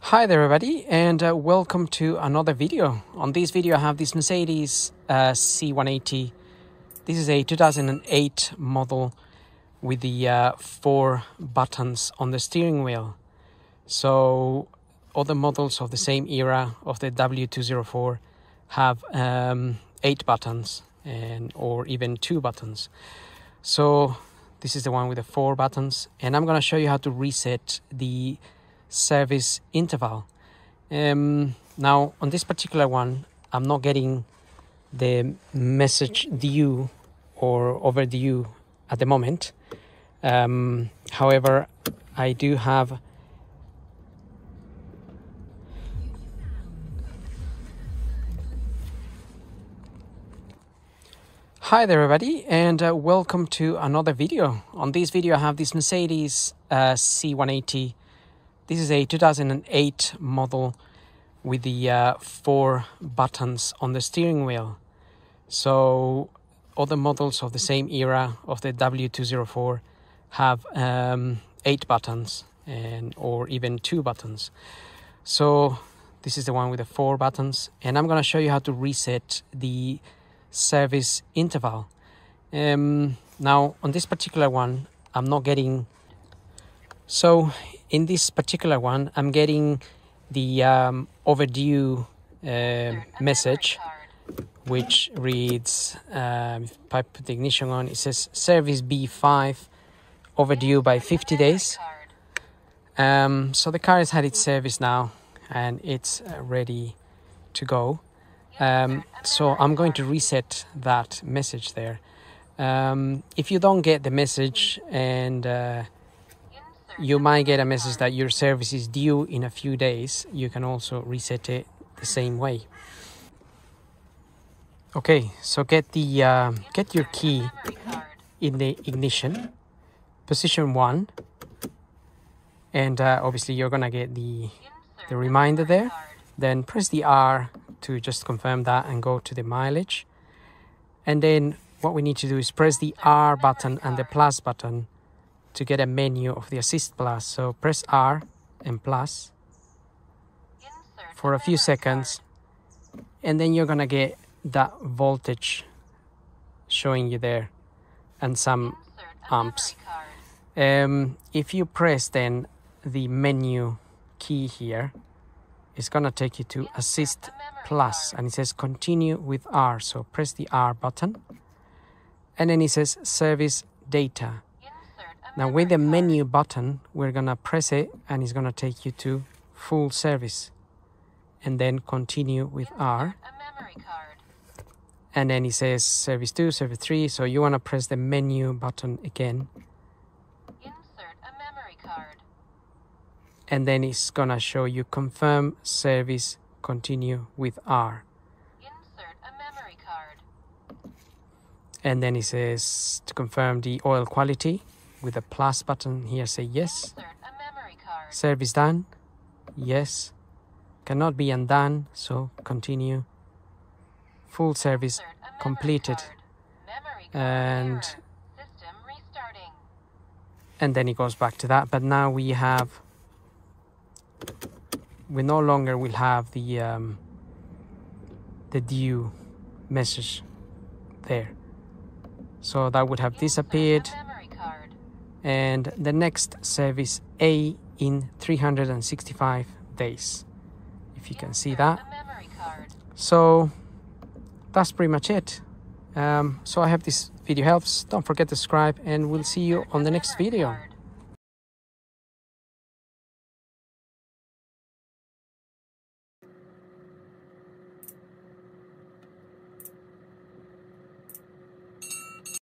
Hi there everybody, and welcome to another video. On this video I have this Mercedes C180. This is a 2008 model with the 4 buttons on the steering wheel. So other models of the same era of the W204 have 8 buttons or even 2 buttons. So this is the one with the 4 buttons, and I'm going to show you how to reset the service interval. Now on this particular one I'm not getting the message due or overdue at the moment. However, I do have Hi there everybody, and welcome to another video. On this video I have this Mercedes C180. This is a 2008 model with the 4 buttons on the steering wheel. So other models of the same era of the W204 have 8 buttons or even 2 buttons. So this is the one with the 4 buttons, and I'm going to show you how to reset the service interval. Now on this particular one I'm not getting, so in this particular one I'm getting the overdue message, which reads, if I put the ignition on, it says service B5 overdue by 50 days. So the car has had its service now and it's ready to go. So I'm going to reset that message there. If you don't get the message, and you might get a message that your service is due in a few days, you can also reset it the same way. Okay, so get your key in the ignition, position 1, and obviously you're gonna get the reminder there. Then press the R to just confirm that and go to the mileage. And then what we need to do is press the R button and the plus button to get a menu of the Assist Plus. So press R and plus for a few seconds, and then you're gonna get that voltage showing you there and some amps. If you press then the menu key here, it's gonna take you to Assist Plus, and it says continue with R. So press the R button, and then it says service data. Now with the menu button we're gonna press it and it's gonna take you to full service, and then continue with R, and then it says service 2, service 3. So you want to press the menu button again, and then it's gonna show you confirm service, continue with R. And then it says to confirm the oil quality with the plus button here, say yes. Service done, yes. Cannot be undone, so continue. Full service completed, and then it goes back to that. But now we no longer will have the due message there, so that would have disappeared. And the next service A in 365 days, if you can see that. So that's pretty much it. So I hope this video helps. Don't forget to subscribe, and we'll see you on the next video.